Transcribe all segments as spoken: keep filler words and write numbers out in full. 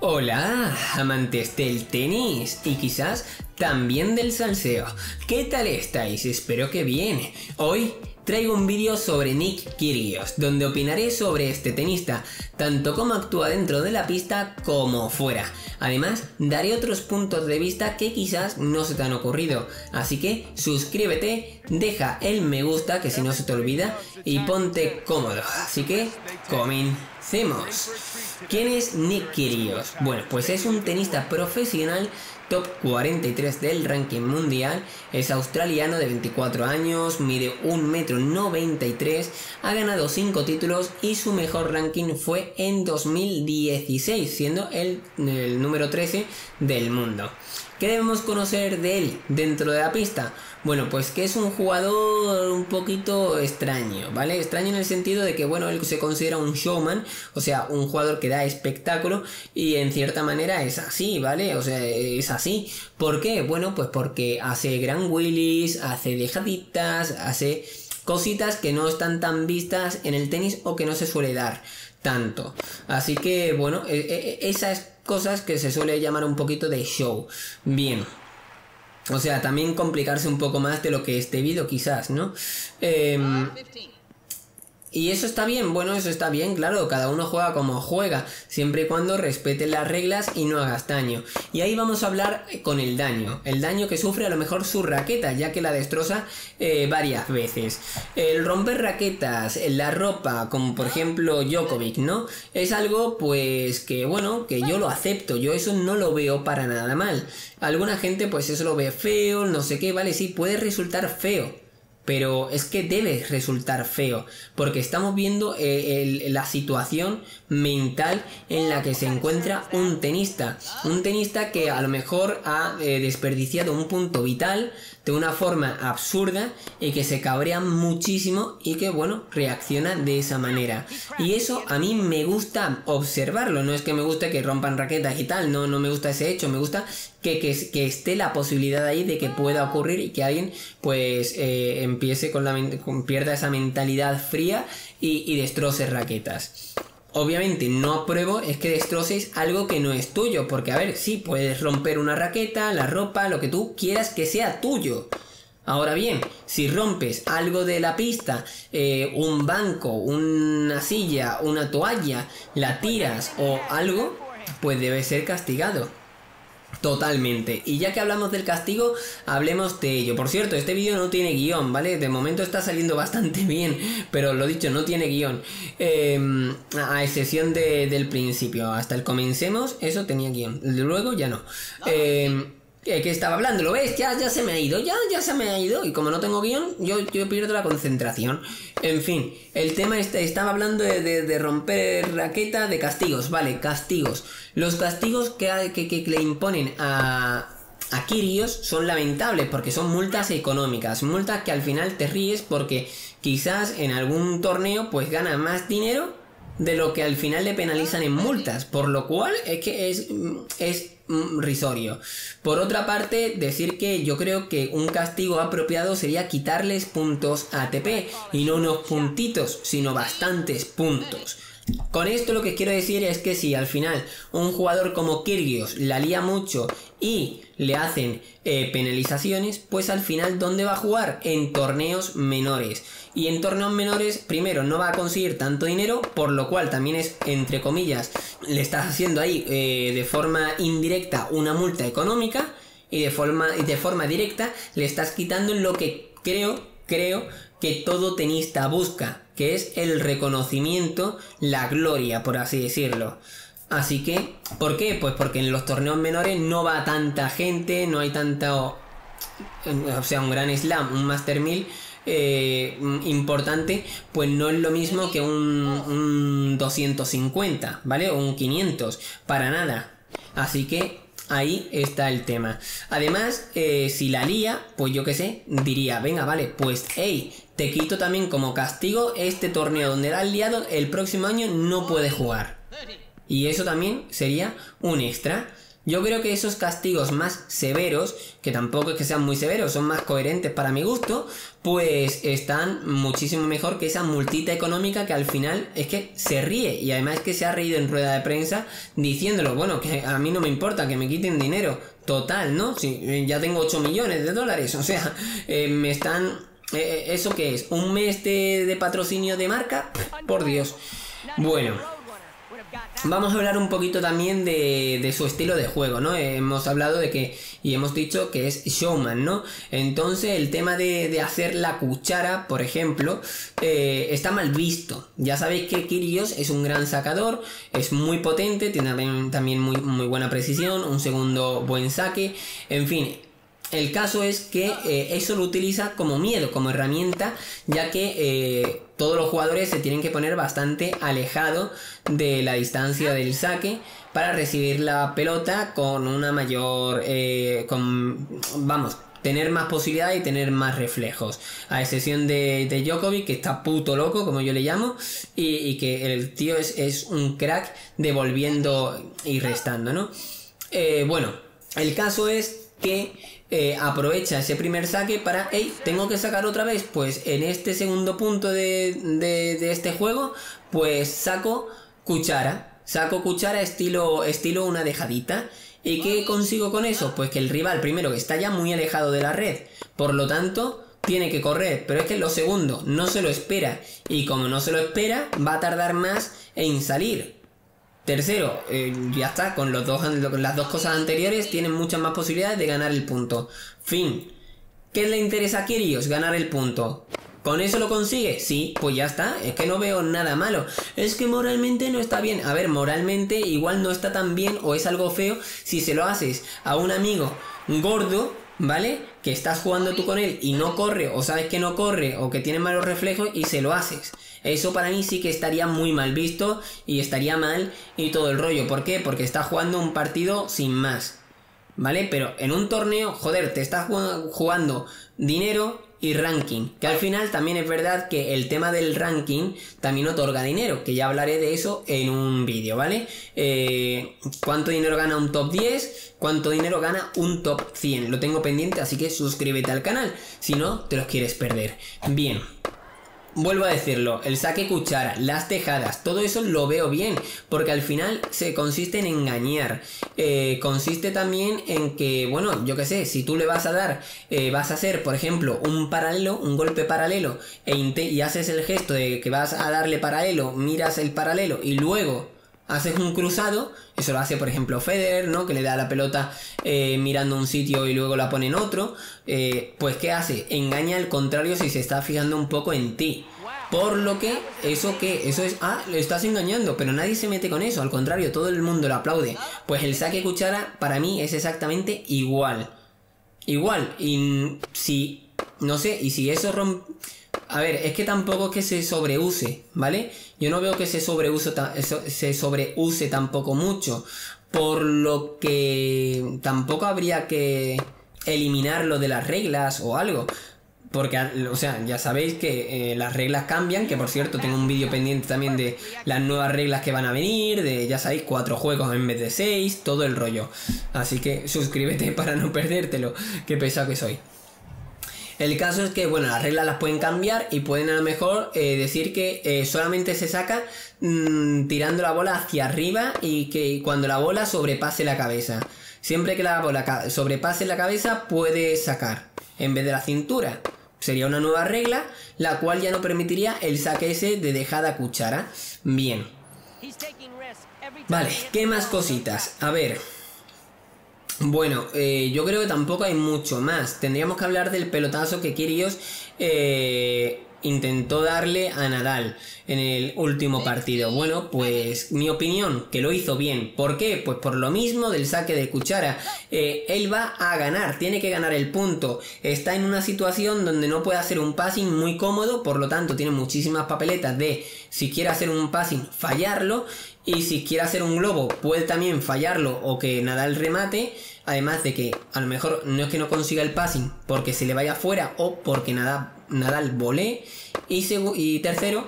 Hola, amantes del tenis y quizás también del salseo. ¿Qué tal estáis? Espero que bien. Hoy traigo un vídeo sobre Nick Kyrgios, donde opinaré sobre este tenista, tanto cómo actúa dentro de la pista como fuera. Además, daré otros puntos de vista que quizás no se te han ocurrido. Así que suscríbete, deja el me gusta, que si no se te olvida, y ponte cómodo. Así que comencemos. ¿Quién es Nick Kyrgios? Bueno, pues es un tenista profesional top cuarenta y tres del ranking mundial, es australiano de veinticuatro años, mide un metro noventa y tres, ha ganado cinco títulos y su mejor ranking fue en dos mil dieciséis, siendo el, el número trece del mundo. ¿Qué debemos conocer de él dentro de la pista? Bueno, pues que es un jugador un poquito extraño, ¿vale? Extraño en el sentido de que, bueno, él se considera un showman, o sea, un jugador que da espectáculo y en cierta manera es así, ¿vale? O sea, es así. ¿Por qué? Bueno, pues porque hace gran wheelies, hace dejaditas, hace cositas que no están tan vistas en el tenis o que no se suele dar tanto. Así que, bueno, esas cosas que se suele llamar un poquito de show. Bien. O sea, también complicarse un poco más de lo que es debido, quizás, ¿no? Eh, y eso está bien, bueno, eso está bien, claro, cada uno juega como juega, siempre y cuando respete las reglas y no hagas daño. Y ahí vamos a hablar con el daño, el daño que sufre a lo mejor su raqueta, ya que la destroza eh, varias veces. El romper raquetas, la ropa, como por ejemplo Djokovic, ¿no? Es algo pues que, bueno, que yo lo acepto, yo eso no lo veo para nada mal. Alguna gente pues eso lo ve feo, no sé qué, vale, sí, puede resultar feo. Pero es que debe resultar feo, porque estamos viendo eh, el, la situación mental en la que se encuentra un tenista. Un tenista que a lo mejor ha eh, desperdiciado un punto vital de una forma absurda y que se cabrea muchísimo y que, bueno, reacciona de esa manera. Y eso a mí me gusta observarlo, no es que me guste que rompan raquetas y tal, no, no me gusta ese hecho, me gusta que, que, que esté la posibilidad ahí de que pueda ocurrir y que alguien pues eh, empiece con la con, pierda esa mentalidad fría y, y destroce raquetas. Obviamente no apruebo es que destroces algo que no es tuyo, porque a ver, sí, puedes romper una raqueta, la ropa, lo que tú quieras que sea tuyo. Ahora bien, si rompes algo de la pista, eh, un banco, una silla, una toalla, la tiras o algo, pues debe ser castigado. Totalmente. Y ya que hablamos del castigo, hablemos de ello. Por cierto, este vídeo no tiene guión, ¿vale? De momento está saliendo bastante bien, pero lo dicho, no tiene guión. Eh, a excepción de, del principio. Hasta el comencemos, eso tenía guión. Luego ya no. Eh... ¿Qué estaba hablando? ¿Lo ves? Ya, ya se me ha ido, ya, ya se me ha ido. Y como no tengo guión, yo, yo pierdo la concentración. En fin, el tema este, estaba hablando de, de, de romper raqueta, de castigos. Vale, castigos. Los castigos que, que, que le imponen a, a Kyrgios son lamentables porque son multas económicas. Multas que al final te ríes porque quizás en algún torneo pues gana más dinero de lo que al final le penalizan en multas. Por lo cual es que es... es risorio. Por otra parte, decir que yo creo que un castigo apropiado sería quitarles puntos A T P y no unos puntitos, sino bastantes puntos. Con esto lo que quiero decir es que si al final un jugador como Kyrgios la lía mucho y le hacen eh, penalizaciones, pues al final ¿dónde va a jugar? En torneos menores. Y en torneos menores, primero, no va a conseguir tanto dinero, por lo cual también es, entre comillas, le estás haciendo ahí eh, de forma indirecta una multa económica y de forma, y de forma directa le estás quitando lo que creo, creo que todo tenista busca, que es el reconocimiento, la gloria, por así decirlo. Así que, ¿por qué? Pues porque en los torneos menores no va tanta gente, no hay tanto, o sea, un gran slam, un Master mil eh, importante, pues no es lo mismo que un, un doscientos cincuenta, ¿vale? O un quinientos, para nada. Así que ahí está el tema. Además, eh, si la lía, pues yo qué sé, diría, venga, vale, pues hey, te quito también como castigo este torneo donde la has liado, el próximo año no puedes jugar. Y eso también sería un extra. Yo creo que esos castigos más severos, que tampoco es que sean muy severos, son más coherentes para mi gusto, pues están muchísimo mejor que esa multita económica que al final es que se ríe, y además que se ha reído en rueda de prensa diciéndolo, bueno, que a mí no me importa que me quiten dinero, total, ¿no? Si ya tengo ocho millones de dólares, o sea, eh, me están... Eh, ¿eso qué es? ¿Un mes de, de patrocinio de marca? Por Dios. Bueno, vamos a hablar un poquito también de, de su estilo de juego, ¿no? Hemos hablado de que, y hemos dicho que es showman, ¿no? Entonces el tema de, de hacer la cuchara, por ejemplo, eh, está mal visto. Ya sabéis que Kyrgios es un gran sacador, es muy potente, tiene también, también muy, muy buena precisión, un segundo buen saque, en fin... El caso es que eh, eso lo utiliza como miedo, como herramienta, ya que eh, todos los jugadores se tienen que poner bastante alejado de la distancia del saque para recibir la pelota con una mayor... Eh, con, vamos, tener más posibilidad y tener más reflejos. A excepción de, de Djokovic, que está puto loco, como yo le llamo, y, y que el tío es, es un crack devolviendo y restando, ¿no? Eh, bueno, el caso es que... Eh, aprovecha ese primer saque para, hey, tengo que sacar otra vez, pues en este segundo punto de, de, de este juego, pues saco cuchara, saco cuchara estilo, estilo una dejadita. ¿Y qué consigo con eso? Pues que el rival, primero, que está ya muy alejado de la red, por lo tanto, tiene que correr, pero es que lo segundo, no se lo espera, y como no se lo espera, va a tardar más en salir. Tercero, eh, ya está, con los dos, las dos cosas anteriores tienen muchas más posibilidades de ganar el punto. Fin. ¿Qué le interesa a Kyrgios? Ganar el punto. ¿Con eso lo consigue? Sí, pues ya está, es que no veo nada malo. Es que moralmente no está bien. A ver, moralmente igual no está tan bien o es algo feo si se lo haces a un amigo gordo, ¿vale? Que estás jugando tú con él y no corre, o sabes que no corre, o que tiene malos reflejos y se lo haces. Eso para mí sí que estaría muy mal visto y estaría mal y todo el rollo. ¿Por qué? Porque está jugando un partido sin más, ¿vale? Pero en un torneo, joder, te estás jugando dinero y ranking, que al final también es verdad que el tema del ranking también otorga dinero, que ya hablaré de eso en un vídeo, ¿vale? Eh, ¿Cuánto dinero gana un top diez? ¿Cuánto dinero gana un top cien? Lo tengo pendiente, así que suscríbete al canal, si no te los quieres perder. Bien. Vuelvo a decirlo, el saque cuchara, las tejadas, todo eso lo veo bien, porque al final se consiste en engañar, eh, consiste también en que, bueno, yo qué sé, si tú le vas a dar, eh, vas a hacer, por ejemplo, un paralelo, un golpe paralelo, e y haces el gesto de que vas a darle paralelo, miras el paralelo y luego haces un cruzado, eso lo hace por ejemplo Federer, ¿no? Que le da la pelota eh, mirando un sitio y luego la pone en otro, eh, pues ¿qué hace? Engaña al contrario si se está fijando un poco en ti. Por lo que, ¿eso qué? Eso es, ah, lo estás engañando, pero nadie se mete con eso, al contrario, todo el mundo lo aplaude. Pues el saque cuchara para mí es exactamente igual. Igual, y si, no sé, y si eso rompe... A ver, es que tampoco es que se sobreuse, ¿vale? Yo no veo que se sobreuse, se sobreuse tampoco mucho, por lo que tampoco habría que eliminarlo de las reglas o algo. Porque, o sea, ya sabéis que eh, las reglas cambian, que por cierto tengo un vídeo pendiente también de las nuevas reglas que van a venir, de, ya sabéis, cuatro juegos en vez de seis, todo el rollo. Así que suscríbete para no perdértelo, qué pesado que soy. El caso es que, bueno, las reglas las pueden cambiar y pueden a lo mejor eh, decir que eh, solamente se saca mmm, tirando la bola hacia arriba y que cuando la bola sobrepase la cabeza. Siempre que la bola sobrepase la cabeza puede sacar, en vez de la cintura. Sería una nueva regla, la cual ya no permitiría el saque ese de dejada cuchara. Bien. Vale, ¿qué más cositas? A ver... Bueno, eh, yo creo que tampoco hay mucho más. Tendríamos que hablar del pelotazo que Kyrgios eh, intentó darle a Nadal en el último partido. Bueno, pues mi opinión, que lo hizo bien. ¿Por qué? Pues por lo mismo del saque de cuchara. Eh, él va a ganar, tiene que ganar el punto. Está en una situación donde no puede hacer un passing muy cómodo, por lo tanto tiene muchísimas papeletas de, si quiere hacer un passing, fallarlo. Y si quiere hacer un globo, puede también fallarlo o que Nadal remate. Además de que a lo mejor no es que no consiga el passing porque se le vaya fuera o porque Nadal, Nadal volee. Y, y tercero,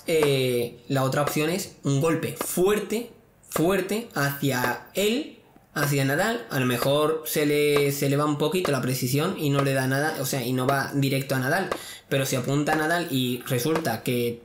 eh, la otra opción es un golpe fuerte, fuerte hacia él, hacia Nadal, a lo mejor se le, se le va un poquito la precisión y no le da nada, o sea, y no va directo a Nadal, pero si apunta a Nadal y resulta que,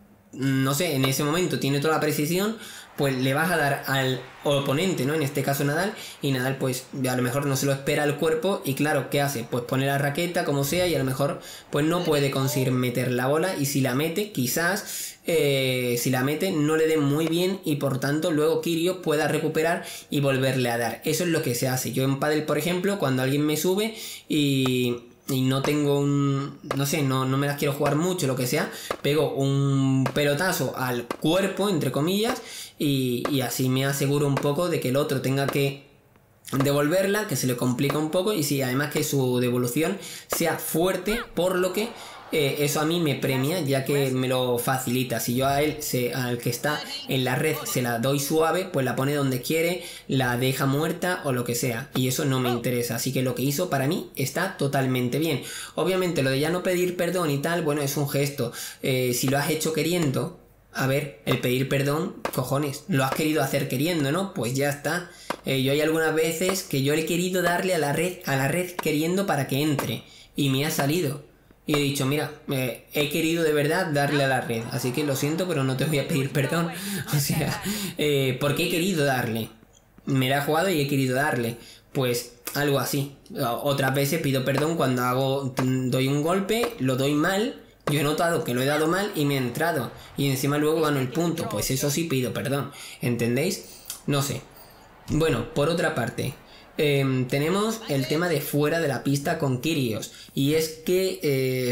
no sé, en ese momento tiene toda la precisión, pues le vas a dar al oponente, ¿no? En este caso Nadal, y Nadal pues a lo mejor no se lo espera el cuerpo y claro, ¿qué hace? Pues pone la raqueta como sea y a lo mejor pues no puede conseguir meter la bola y si la mete, quizás eh, si la mete no le dé muy bien y por tanto luego Kyrgios pueda recuperar y volverle a dar. Eso es lo que se hace. Yo en pádel, por ejemplo, cuando alguien me sube y... y no tengo un... no sé, no, no me las quiero jugar mucho, lo que sea, pego un pelotazo al cuerpo, entre comillas, y, y así me aseguro un poco de que el otro tenga que devolverla, que se le complica un poco, y sí, además que su devolución sea fuerte, por lo que eh, eso a mí me premia, ya que me lo facilita. Si yo a él, se, al que está en la red, se la doy suave, pues la pone donde quiere, la deja muerta o lo que sea, y eso no me interesa. Así que lo que hizo para mí está totalmente bien. Obviamente lo de ya no pedir perdón y tal, bueno, es un gesto. Eh, si lo has hecho queriendo, a ver, el pedir perdón, cojones, lo has querido hacer queriendo, ¿no? Pues ya está. Eh, yo hay algunas veces que yo he querido darle a la red, a la red queriendo para que entre, y me ha salido. Y he dicho, mira, eh, he querido de verdad darle a la red, así que lo siento, pero no te voy a pedir perdón. O sea, eh, porque he querido darle. Me la he jugado y he querido darle. Pues algo así. Otras veces pido perdón cuando hago, doy un golpe, lo doy mal. Yo he notado que lo he dado mal y me ha entrado. Y encima luego gano el punto. Pues eso sí pido perdón. ¿Entendéis? No sé. Bueno, por otra parte... Eh, tenemos el tema de fuera de la pista con Kyrgios. Y es que eh,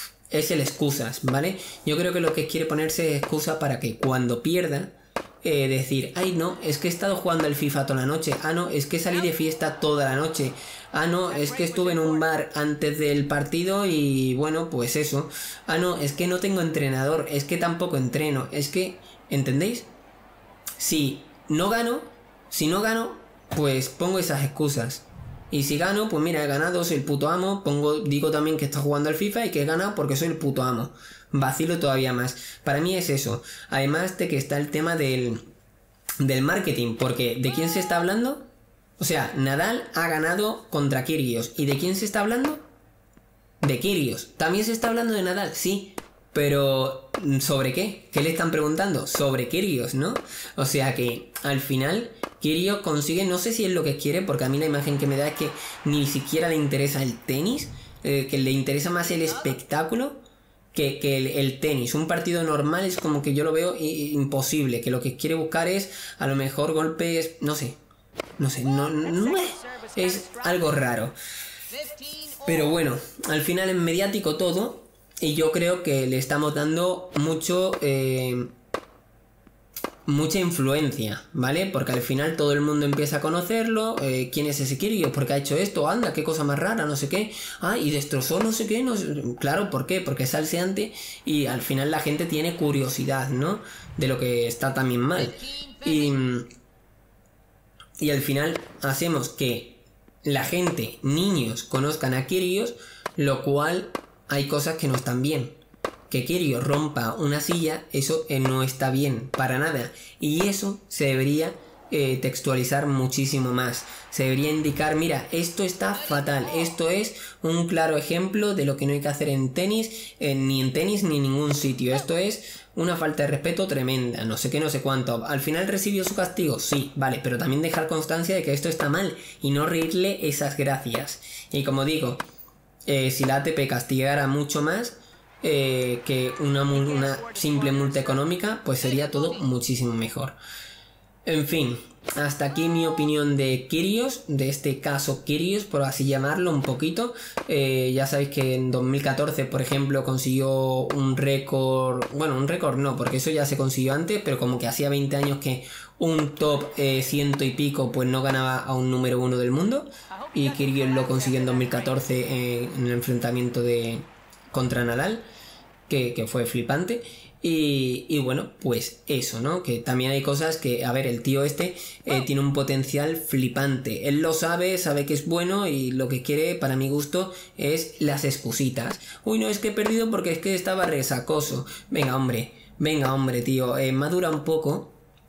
es el excusas, ¿vale? Yo creo que lo que quiere ponerse es excusa para que cuando pierda, eh, decir, ay no, es que he estado jugando al FIFA toda la noche. Ah no, es que salí de fiesta toda la noche. Ah no, es que estuve en un bar antes del partido y bueno, pues eso. Ah no, es que no tengo entrenador, es que tampoco entreno. Es que, ¿entendéis? Si no gano, si no gano, pues pongo esas excusas. Y si gano, pues mira, he ganado, soy el puto amo. Pongo, digo también que está jugando al FIFA y que he ganado porque soy el puto amo. Vacilo todavía más. Para mí es eso. Además de que está el tema del, del marketing. Porque ¿de quién se está hablando? O sea, Nadal ha ganado contra Kyrgios. ¿Y de quién se está hablando? De Kyrgios. ¿También se está hablando de Nadal? Sí. Pero ¿sobre qué? ¿Qué le están preguntando? Sobre Kyrgios, ¿no? O sea que al final Kyrgios consigue, no sé si es lo que quiere, porque a mí la imagen que me da es que ni siquiera le interesa el tenis, eh, que le interesa más el espectáculo que, que el, el tenis. Un partido normal es como que yo lo veo imposible, que lo que quiere buscar es a lo mejor golpes, no sé, no sé, no, no es algo raro. Pero bueno, al final es mediático todo. Y yo creo que le estamos dando mucho, eh, mucha influencia, ¿vale? Porque al final todo el mundo empieza a conocerlo. Eh, ¿Quién es ese Kyrgios? ¿Por qué ha hecho esto? Anda, qué cosa más rara, no sé qué. Ah, y destrozó no sé qué. No sé. Claro, ¿por qué? Porque es salseante y al final la gente tiene curiosidad, ¿no? De lo que está también mal. Y, y al final hacemos que la gente, niños, conozcan a Kyrgios, lo cual... hay cosas que no están bien. Que Kyrgios rompa una silla, eso eh, no está bien, para nada. Y eso se debería eh, textualizar muchísimo más. Se debería indicar, mira, esto está fatal. Esto es un claro ejemplo de lo que no hay que hacer en tenis, eh, ni en tenis ni en ningún sitio. Esto es una falta de respeto tremenda, no sé qué, no sé cuánto. ¿Al final recibió su castigo? Sí, vale, pero también dejar constancia de que esto está mal y no reírle esas gracias. Y como digo... Eh, si la A T P castigara mucho más eh, que una, una simple multa económica, pues sería todo muchísimo mejor. En fin, hasta aquí mi opinión de Kyrgios, de este caso Kyrgios, por así llamarlo un poquito. Eh, ya sabéis que en dos mil catorce, por ejemplo, consiguió un récord, bueno, un récord no, porque eso ya se consiguió antes, pero como que hacía veinte años que un top eh, ciento y pico pues no ganaba a un número uno del mundo. Y Kyrgios lo consiguió en dos mil catorce eh, en el enfrentamiento de contra Nadal, que, que fue flipante. Y, y bueno, pues eso, ¿no? Que también hay cosas que, a ver, el tío este eh, tiene un potencial flipante. Él lo sabe, sabe que es bueno y lo que quiere, para mi gusto, es las excusitas. Uy, no, es que he perdido porque es que estaba resacoso. Venga, hombre, venga, hombre, tío, eh, madura un poco.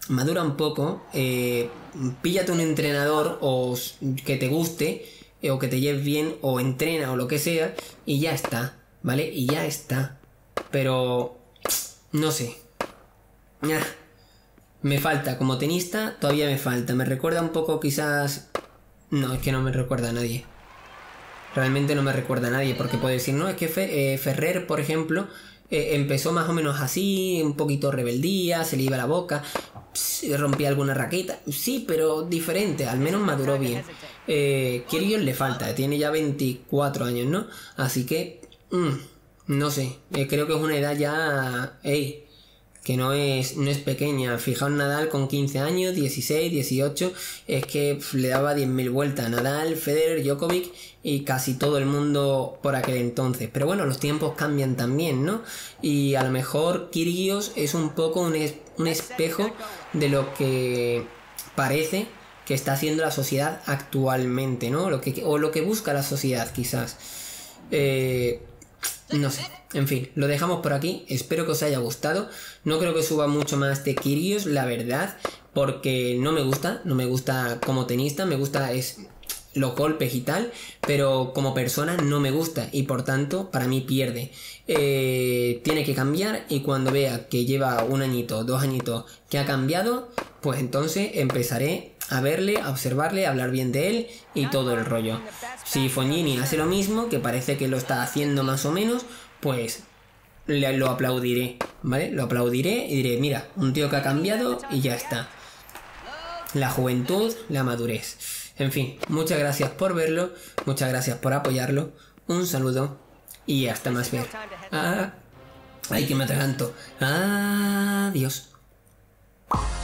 madura un poco, eh, píllate un entrenador o que te guste, eh, o que te lleves bien, o entrena o lo que sea, y ya está, ¿vale? Y ya está. Pero, no sé. Ah, me falta, como tenista, todavía me falta. Me recuerda un poco quizás... No, es que no me recuerda a nadie. Realmente no me recuerda a nadie, porque puedo decir, no, es que Fe, eh, Ferrer, por ejemplo, eh, empezó más o menos así, un poquito rebeldía, se le iba la boca, pss, rompía alguna raqueta, sí, pero diferente, al menos maduró bien. Eh, Kyrgios le falta, tiene ya veinticuatro años, ¿no? Así que, mmm, no sé, eh, creo que es una edad ya, ey, que no es, no es pequeña. Fijaos, Nadal con quince años, dieciséis, dieciocho, es que pff, le daba diez mil vueltas. Nadal, Federer, Djokovic y casi todo el mundo por aquel entonces. Pero bueno, los tiempos cambian también, ¿no? Y a lo mejor Kyrgios es un poco un, es, un espejo de lo que parece que está haciendo la sociedad actualmente, ¿no? Lo que, o lo que busca la sociedad, quizás. Eh... No sé, en fin, lo dejamos por aquí. Espero que os haya gustado. No creo que suba mucho más de Kyrgios, la verdad, porque no me gusta, no me gusta como tenista, me gusta es los golpes y tal, pero como persona no me gusta y por tanto para mí pierde. Eh, tiene que cambiar y cuando vea que lleva un añito, dos añitos que ha cambiado, pues entonces empezaré a verle, a observarle, a hablar bien de él y todo el rollo. Si Fognini hace lo mismo, que parece que lo está haciendo más o menos, pues le, lo aplaudiré, ¿vale? Lo aplaudiré y diré, mira, un tío que ha cambiado y ya está. La juventud, la madurez. En fin, muchas gracias por verlo, muchas gracias por apoyarlo, un saludo y hasta más ver. Ah, ay, que me atraganto. Adiós.